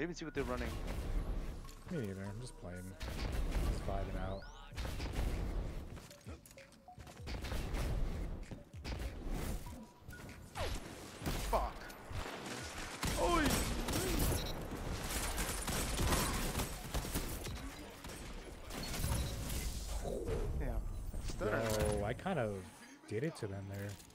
didn't even see what they're running. Me neither. I'm just playing. Just vibing out. Fuck. Oi! Damn. Yo, I kind of did it to them there.